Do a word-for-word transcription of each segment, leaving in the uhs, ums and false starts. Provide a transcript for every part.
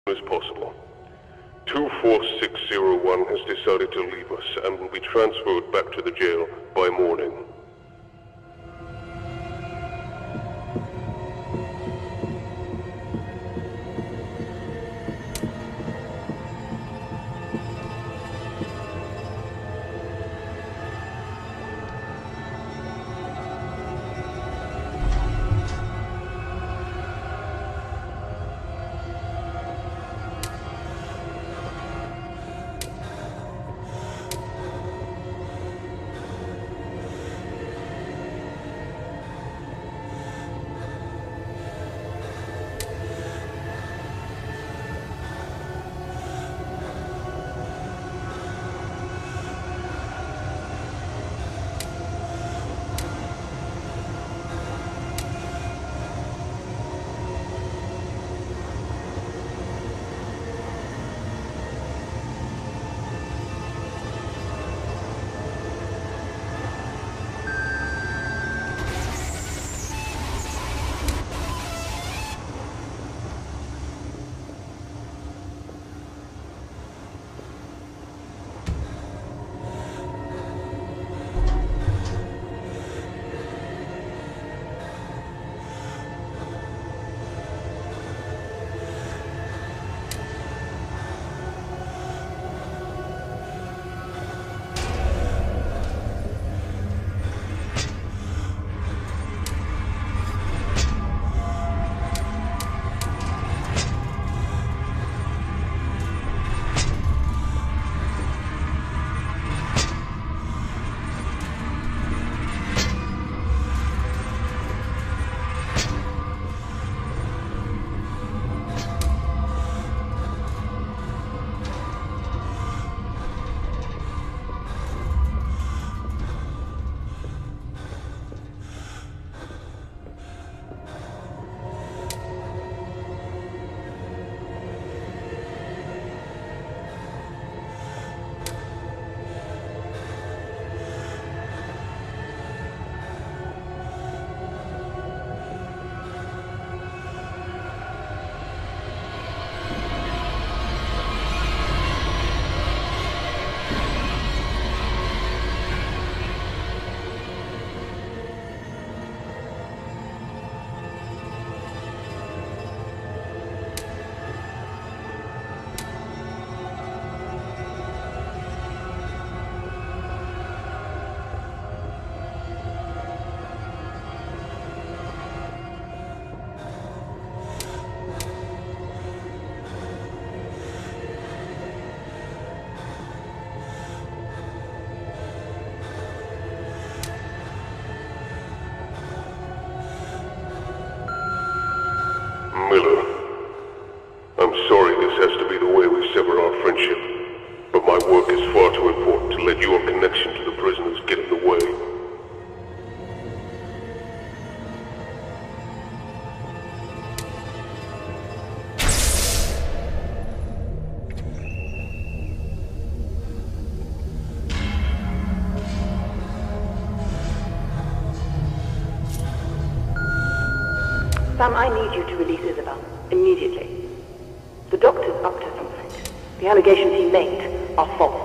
as possible. two four six zero one has decided to leave us and will be transferred back to the jail by morning. Miller, I'm sorry this has to be the way we sever our friendship, but my work is far too important to let your connection to the prisoners get in the way. Sam, I need you to release Isabel. Immediately. The doctor's up to something. The allegations he made are false.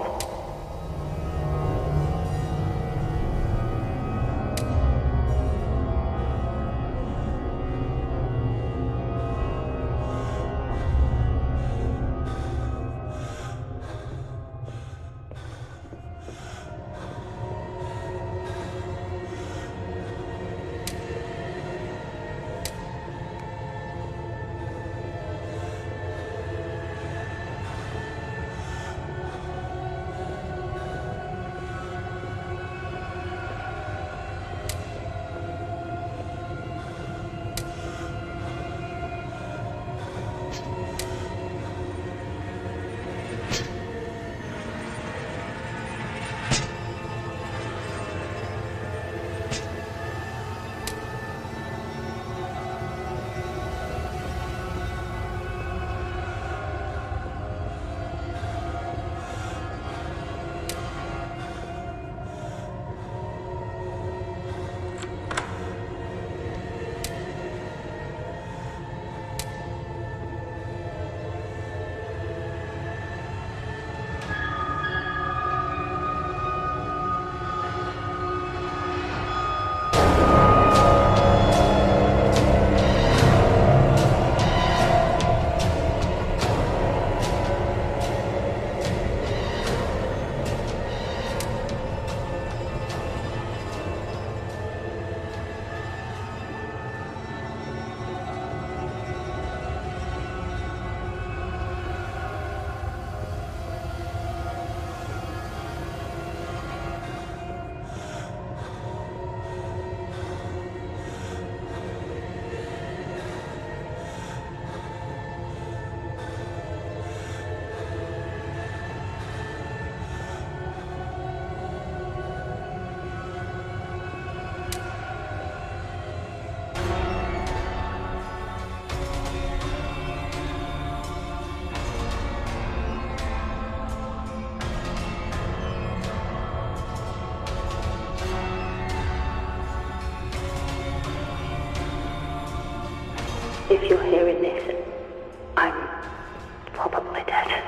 If you're hearing this, I'm probably dead.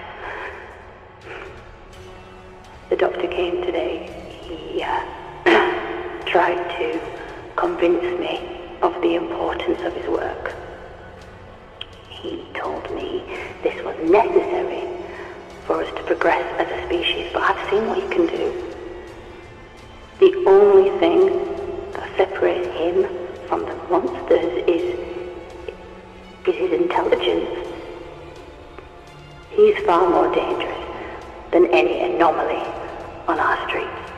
The doctor came today. He uh, tried to convince me of the importance of his work. He told me this was necessary for us to progress as a species, but I've seen what he can do. The only thing that separates him from the monsters is, is his intelligence. He's far more dangerous than any anomaly on our streets.